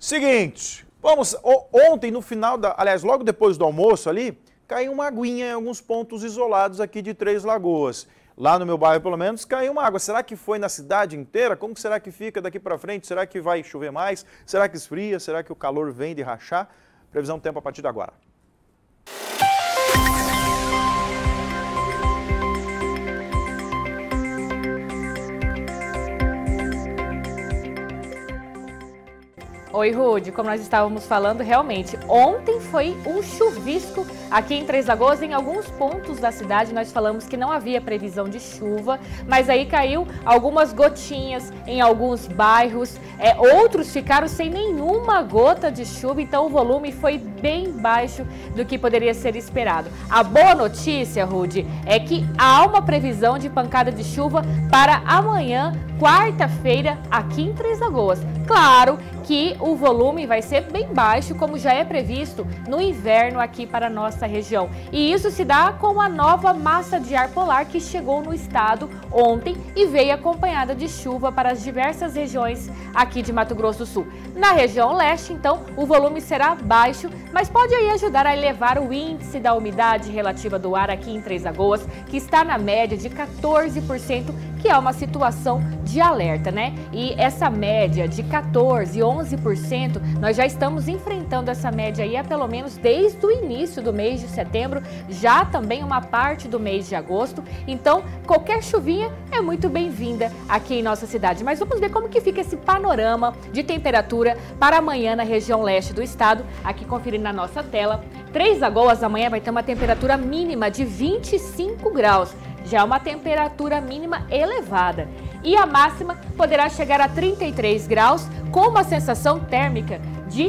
Seguinte, ontem no final, aliás, logo depois do almoço ali, caiu uma aguinha em alguns pontos isolados aqui de Três Lagoas. Lá no meu bairro, pelo menos, caiu uma água. Será que foi na cidade inteira? Como será que fica daqui para frente? Será que vai chover mais? Será que esfria? Será que o calor vem de rachar? Previsão do tempo a partir de agora. Oi, Rude, como nós estávamos falando, realmente, ontem foi um chuvisco aqui em Três Lagoas. Em alguns pontos da cidade nós falamos que não havia previsão de chuva, mas aí caiu algumas gotinhas em alguns bairros, outros ficaram sem nenhuma gota de chuva, então o volume foi bem baixo do que poderia ser esperado. A boa notícia, Rude, é que há uma previsão de pancada de chuva para amanhã, quarta-feira, aqui em Três Lagoas. Claro que o volume vai ser bem baixo, como já é previsto no inverno aqui para a nossa região. E isso se dá com a nova massa de ar polar que chegou no estado ontem e veio acompanhada de chuva para as diversas regiões aqui de Mato Grosso do Sul. Na região leste, então, o volume será baixo, mas pode aí ajudar a elevar o índice da umidade relativa do ar aqui em Três Lagoas, que está na média de 14%, que é uma situação de alerta, né? E essa média de 14%, 11%, nós já estamos enfrentando essa média aí há pelo menos desde o início do mês de setembro, já também uma parte do mês de agosto. Então, qualquer chuvinha é muito bem-vinda aqui em nossa cidade. Mas vamos ver como que fica esse panorama de temperatura para amanhã na região leste do estado. Aqui conferindo na nossa tela, Três Lagoas amanhã vai ter uma temperatura mínima de 25 graus. Já é uma temperatura mínima elevada. E a máxima poderá chegar a 33 graus, com uma sensação térmica de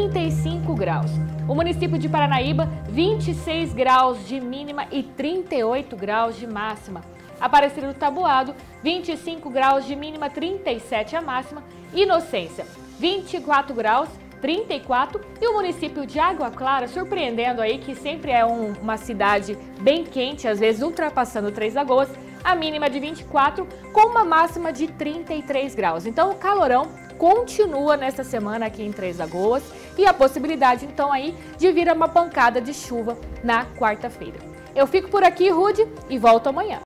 35 graus. O município de Paranaíba, 26 graus de mínima e 38 graus de máxima. Aparecida do Taboado, 25 graus de mínima, 37 a máxima. Inocência, 24 graus, 34, e o município de Água Clara, surpreendendo aí que sempre é uma cidade bem quente, às vezes ultrapassando Três Lagoas, a mínima de 24, com uma máxima de 33 graus. Então o calorão continua nesta semana aqui em Três Lagoas e a possibilidade então aí de vir uma pancada de chuva na quarta-feira. Eu fico por aqui, Rude, e volto amanhã.